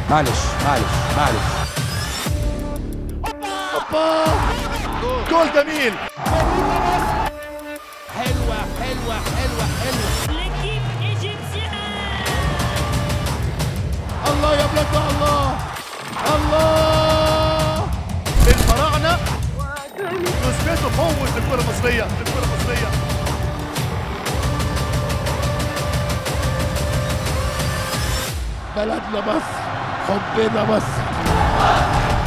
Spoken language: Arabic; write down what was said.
معلش معلش معلش. اوبا جول جميل. حلوة حلوة حلوة حلوة. L'équipe égyptienne. الله يا بلاد الله الله. الفراعنة يثبتوا قوة الكرة المصرية. بلدنا مصر، حبنا مصر.